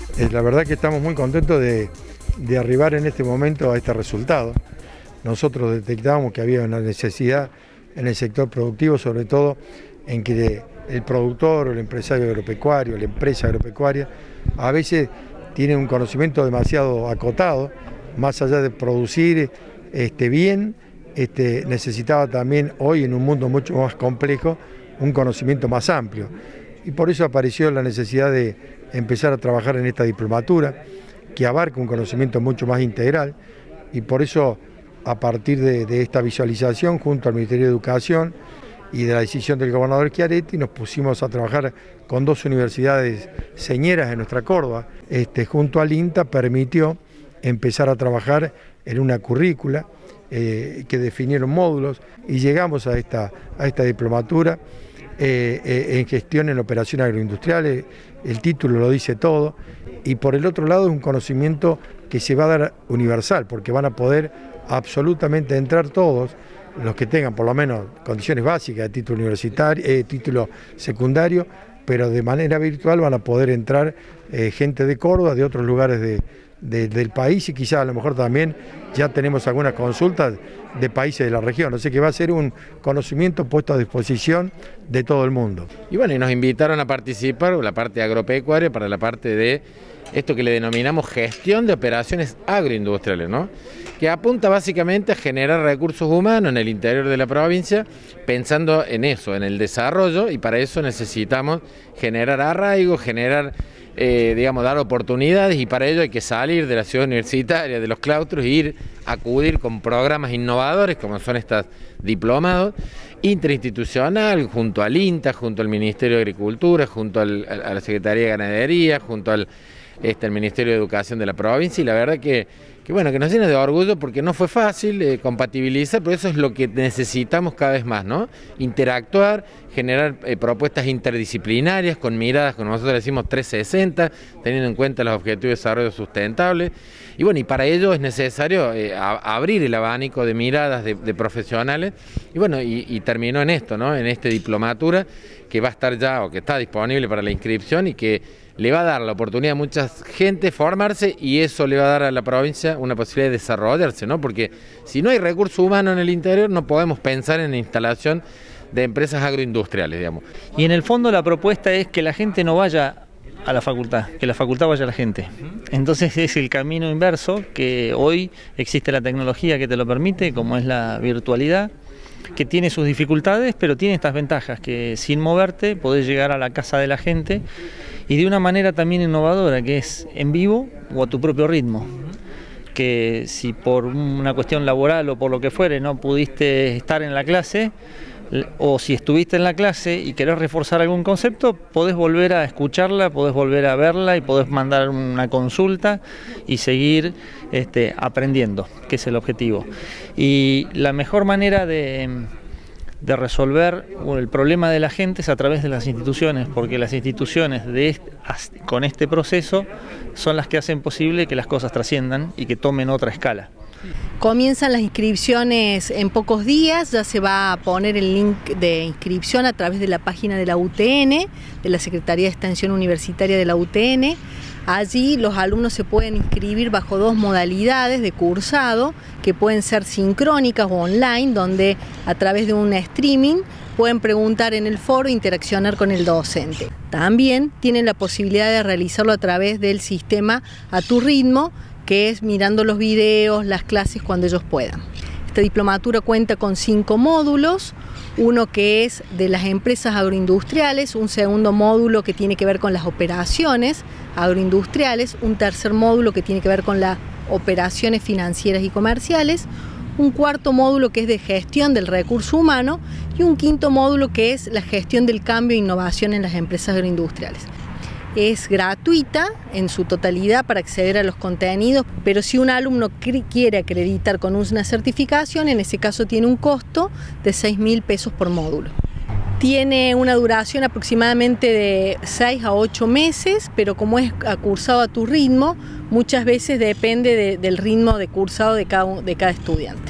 La verdad que estamos muy contentos de arribar en este momento a este resultado. Nosotros detectábamos que había una necesidad en el sector productivo, sobre todo en que el productor o el empresario agropecuario, la empresa agropecuaria, a veces tiene un conocimiento demasiado acotado, más allá de producir bien, necesitaba también hoy en un mundo mucho más complejo un conocimiento más amplio. Y por eso apareció la necesidad de empezar a trabajar en esta diplomatura, que abarca un conocimiento mucho más integral, y por eso a partir de esta visualización junto al Ministerio de Educación y de la decisión del gobernador Schiaretti nos pusimos a trabajar con dos universidades señeras en nuestra Córdoba. Junto al INTA permitió empezar a trabajar en una currícula que definieron módulos y llegamos a esta diplomatura en gestión en operaciones agroindustriales. El título lo dice todo, y por el otro lado es un conocimiento que se va a dar universal, porque van a poder absolutamente entrar todos los que tengan por lo menos condiciones básicas de título universitario, título secundario, pero de manera virtual van a poder entrar gente de Córdoba, de otros lugares del país, y quizás a lo mejor también ya tenemos algunas consultas de países de la región, o sea que va a ser un conocimiento puesto a disposición de todo el mundo. Y bueno, y nos invitaron a participar la parte agropecuaria para la parte de esto que le denominamos gestión de operaciones agroindustriales, ¿no? Que apunta básicamente a generar recursos humanos en el interior de la provincia, pensando en eso, en el desarrollo, y para eso necesitamos generar arraigo, generar, dar oportunidades, y para ello hay que salir de la ciudad universitaria, de los claustros, e acudir con programas innovadores como son estas diplomados, interinstitucional, junto al INTA, junto al Ministerio de Agricultura, junto a la Secretaría de Ganadería, junto al Ministerio de Educación de la provincia, y la verdad que nos llena de orgullo porque no fue fácil compatibilizar, pero eso es lo que necesitamos cada vez más, ¿no? Interactuar, generar propuestas interdisciplinarias con miradas, como nosotros decimos 360, teniendo en cuenta los objetivos de desarrollo sustentable. Y bueno, y para ello es necesario abrir el abanico de miradas de profesionales, y bueno, y terminó en esto, ¿no? En esta diplomatura que va a estar ya, o que está disponible para la inscripción, y que le va a dar la oportunidad a mucha gente formarse, y eso le va a dar a la provincia una posibilidad de desarrollarse, ¿no? Porque si no hay recurso humano en el interior, no podemos pensar en la instalación de empresas agroindustriales, digamos. Y en el fondo la propuesta es que la gente no vaya a la facultad, que la facultad vaya a la gente. Entonces es el camino inverso, que hoy existe la tecnología que te lo permite, como es la virtualidad, que tiene sus dificultades, pero tiene estas ventajas, que sin moverte podés llegar a la casa de la gente, y de una manera también innovadora, que es en vivo o a tu propio ritmo. Que si por una cuestión laboral o por lo que fuere no pudiste estar en la clase, o si estuviste en la clase y querés reforzar algún concepto, podés volver a escucharla, podés volver a verla y podés mandar una consulta y seguir aprendiendo, que es el objetivo. Y la mejor manera de resolver el problema de la gente es a través de las instituciones, porque las instituciones con este proceso son las que hacen posible que las cosas trasciendan y que tomen otra escala. Comienzan las inscripciones en pocos días, ya se va a poner el link de inscripción a través de la página de la UTN, de la Secretaría de Extensión Universitaria de la UTN. Allí los alumnos se pueden inscribir bajo dos modalidades de cursado, que pueden ser sincrónicas o online, donde a través de un streaming pueden preguntar en el foro e interaccionar con el docente. También tienen la posibilidad de realizarlo a través del sistema A Tu Ritmo, que es mirando los videos, las clases cuando ellos puedan. Esta diplomatura cuenta con 5 módulos, uno que es de las empresas agroindustriales, un segundo módulo que tiene que ver con las operaciones agroindustriales, un tercer módulo que tiene que ver con las operaciones financieras y comerciales, un cuarto módulo que es de gestión del recurso humano y un quinto módulo que es la gestión del cambio e innovación en las empresas agroindustriales. Es gratuita en su totalidad para acceder a los contenidos, pero si un alumno quiere acreditar con una certificación, en ese caso tiene un costo de 6.000 pesos por módulo. Tiene una duración aproximadamente de 6 a 8 meses, pero como es cursado a tu ritmo, muchas veces depende del ritmo de cursado de cada estudiante.